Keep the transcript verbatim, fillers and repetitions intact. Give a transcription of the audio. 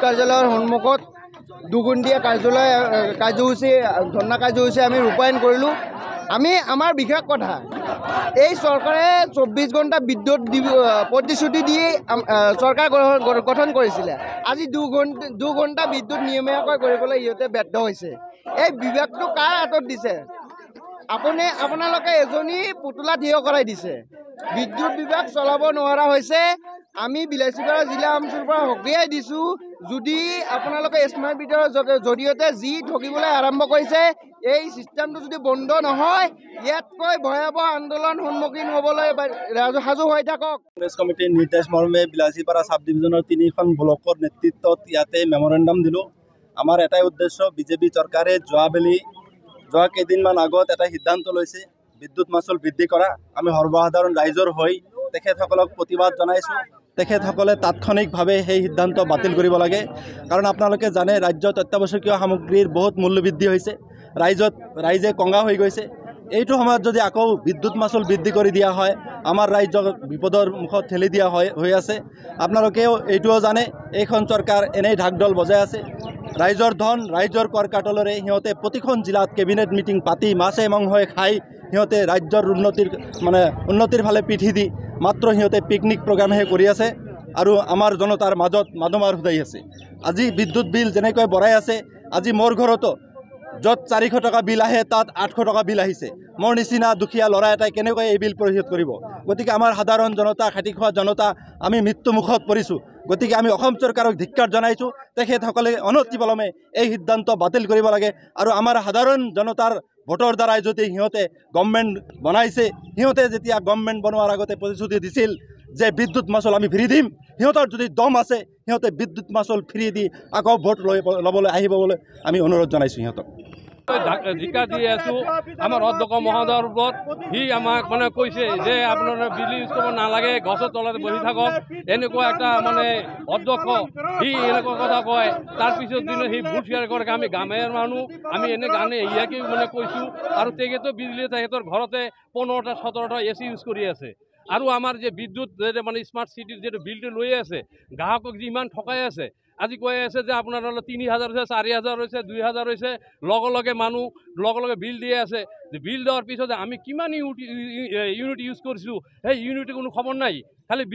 কাৰ্যালয়ৰ সন্মুখত দুগুণীয়া কাৰ্যালয় কাৰ্যসূচী ধৰ্ণা কাৰ্যসূচী আমি ৰূপায়ণ কৰিলোঁ। আমি আমাৰ বিশেষ কথা এই চৰকাৰে চৌব্বিছ ঘণ্টা বিদ্যুৎ দিব প্ৰতিশ্ৰুতি দি চৰকাৰ গঠন কৰিছিলে। আজি দুঘণ্টা দুঘণ্টা বিদ্যুৎ নিয়মীয়াকৈ কৰিবলৈ সিহঁতে ব্যৰ্থ হৈছে। এই বিভাগটো কাৰ হাতত দিছে? আপুনি আপোনালোকে এজনী পুতলা থিয় কৰাই দিছে। বিদ্যুৎ বিভাগ চলাব নোৱাৰা হৈছে। আমি বিলাচীপাৰা জিলা অঞ্চলৰ পৰা সকীয়াই দিছোঁ, যদি আপোনালোকে স্মাৰ্ট মিটাৰৰ জৰিয়তে যি ঠগিবলৈ আৰম্ভ কৰিছে, এই ছিষ্টেমটো যদি বন্ধ নহয়, ইয়াতকৈ ভয়াৱহ আন্দোলন সন্মুখীন হ'বলৈ সাজু হৈ থাকক। কংগ্ৰেছ কমিটিৰ নিৰ্দেশ মৰ্মে বিলাচীপাৰা চাব ডিভিজনৰ তিনিখন ব্লকৰ নেতৃত্বত ইয়াতে মেমৰেণ্ডাম দিলোঁ। আমাৰ এটাই উদ্দেশ্য, বিজেপি চৰকাৰে যোৱাবেলি যোৱা কেইদিনমান আগত এটা সিদ্ধান্ত লৈছে বিদ্যুৎ মাচুল বৃদ্ধি কৰা। আমি সৰ্বসাধাৰণ ৰাইজৰ হৈ তেখেতসকলক প্ৰতিবাদ জনাইছোঁ। তেখেতসকলে তাৎক্ষণিকভাৱে সেই সিদ্ধান্ত বাতিল কৰিব লাগে। কাৰণ আপোনালোকে জানে ৰাজ্যত অত্যাৱশ্যকীয় সামগ্ৰীৰ বহুত মূল্য বৃদ্ধি হৈছে, ৰাইজত ৰাইজে কঙা হৈ গৈছে। এইটো সময়ত যদি আকৌ বিদ্যুৎ মাচুল বৃদ্ধি কৰি দিয়া হয়, আমাৰ ৰাজ্যক বিপদৰ মুখত ঠেলি দিয়া হয় হৈ আছে। আপোনালোকেও এইটোও জানে এইখন চৰকাৰ এনেই ঢাকঢোল বজাই আছে। ৰাইজৰ ধন ৰাইজৰ কৰ কাটলেৰে সিহঁতে প্ৰতিখন জিলাত কেবিনেট মিটিং পাতি মাছে মাংসই খাই সিহঁতে ৰাজ্যৰ উন্নতিৰ মানে উন্নতিৰ ফালে পিঠি দি মাত্ৰ সিহঁতে পিকনিক প্ৰগ্ৰামহে কৰি আছে আৰু আমাৰ জনতাৰ মাজত মাধমাৰ সুধাই আছে। আজি বিদ্যুৎ বিল যেনেকৈ বঢ়াই আছে, আজি মোৰ ঘৰতো য'ত চাৰিশ টকা বিল আহে তাত আঠশ টকা বিল আহিছে। মোৰ নিচিনা দুখীয়া ল'ৰা এটাই কেনেকৈ এই বিল পৰিশোধ কৰিব? গতিকে আমাৰ সাধাৰণ জনতা, খাটি খোৱা জনতা আমি মৃত্যুমুখত পৰিছোঁ। গতিকে আমি অসম চৰকাৰক ধিক্কাৰ জনাইছোঁ। তেখেতসকলে অনতিপলমে এই সিদ্ধান্ত বাতিল কৰিব লাগে আৰু আমাৰ সাধাৰণ জনতাৰ ভোটৰ দ্বাৰাই যদি সিহঁতে গভৰ্ণমেণ্ট বনাইছে, সিহঁতে যেতিয়া গভৰ্ণমেণ্ট বনোৱাৰ আগতে প্ৰতিশ্ৰুতি দিছিল যে বিদ্যুৎ মাচুল আমি ফ্ৰী দিম, সিহঁতৰ যদি দম আছে সিহঁতে বিদ্যুৎ মাচুল ফ্ৰী দি আকৌ ভোট লৈ ল'বলৈ আহিব বুলি আমি অনুৰোধ জনাইছোঁ সিহঁতক। ধিক্কাৰ দি আছোঁ আমাৰ অধ্যক্ষ মহোদয়ৰ ওপৰত। সি আমাক মানে কৈছে যে আপোনালোকে বিজুলী ইউজ কৰিব নালাগে, গছৰ তলতে বহি থাকক, এনেকুৱা এটা মানে অধ্যক্ষ সি এনেকুৱা কথা কয়। তাৰপিছত দিনে সি ভোট শ্বেয়াৰ কৰে। আমি গাঁৱৰ মানুহ আমি এনে গানে ইয়াকে মানে কৈছোঁ। আৰু তেখেতো বিজুলী তেখেতৰ ঘৰতে পোন্ধৰটা সোতৰটা এ চি ইউজ কৰি আছে। আৰু আমাৰ যে বিদ্যুৎ মানে স্মাৰ্ট চিটিৰ যিটো বিলটো লৈ আছে, গ্ৰাহকক যিমান ঠকাই আছে, আজি কৈ আছে যে আপোনাৰ তিনি হাজাৰ হৈছে, চাৰি হাজাৰ হৈছে, দুই হাজাৰ হৈছে, লগে লগে মানুহ লগে লগে বিল দিয়ে আছে। বিল দেওয়াৰ পিছত আমি কিমান ইউনিট ইউজ কৰিছোঁ, সেই ইউনিটৰ কোনো খবৰ নাই। খালি